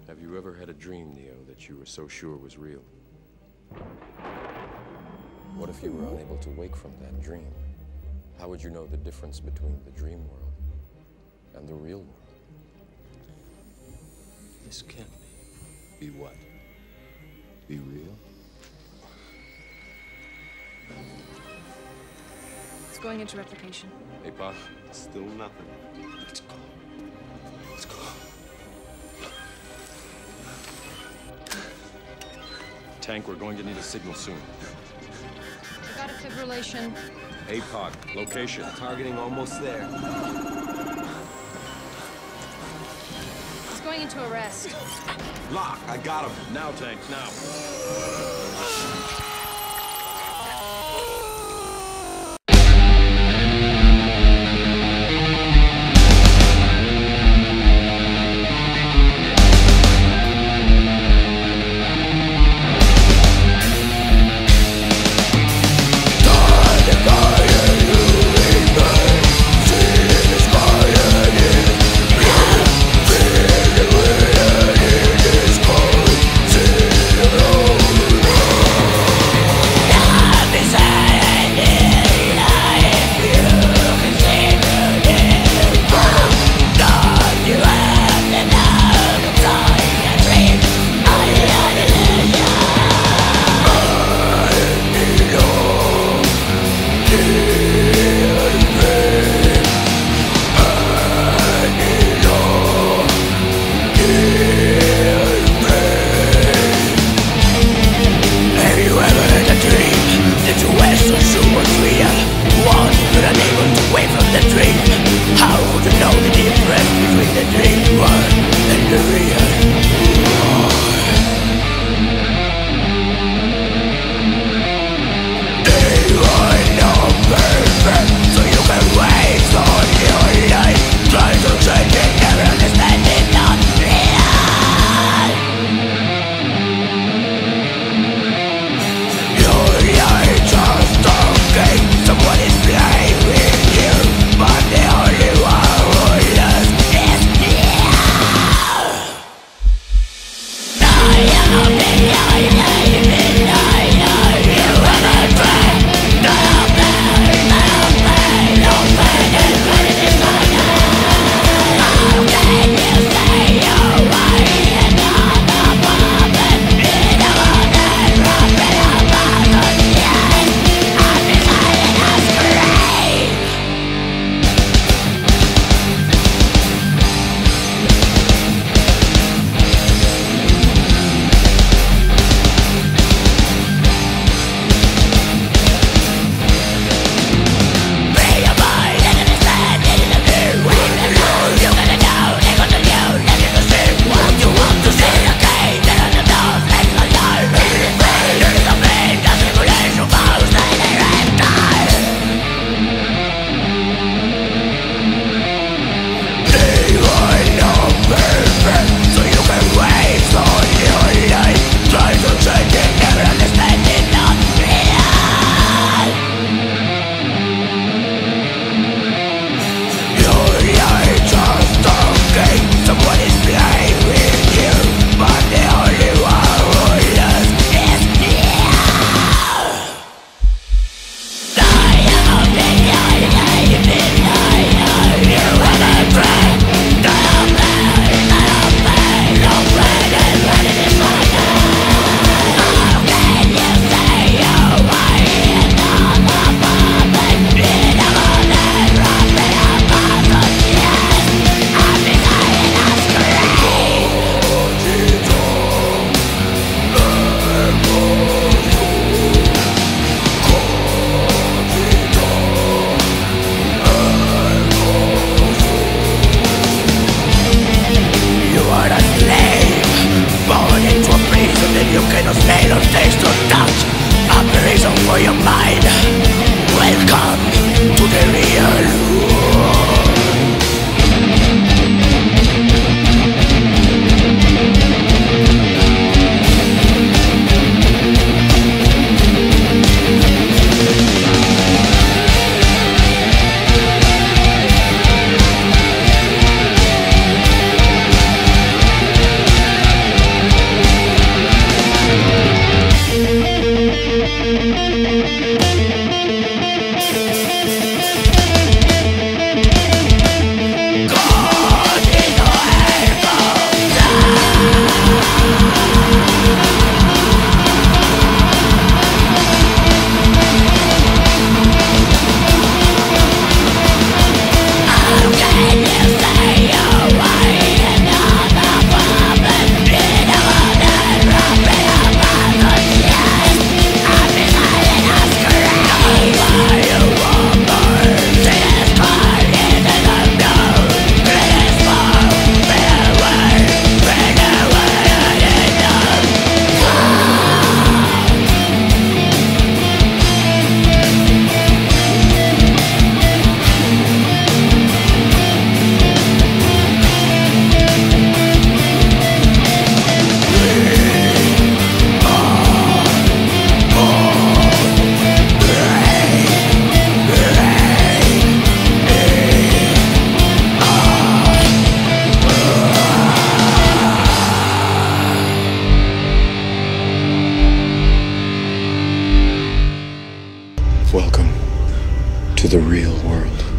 Have you ever had a dream, Neo, that you were so sure was real? What if you were unable to wake from that dream? How would you know the difference between the dream world and the real world? This can't be. Be what? Be real? It's going into replication. Hey, Pop. Still nothing. Let's go. Let's go. Tank, we're going to need a signal soon. I got a fibrillation. APOC, location. Targeting almost there. It's going into arrest. Lock, I got him. Now, Tank, now. Welcome to the real world.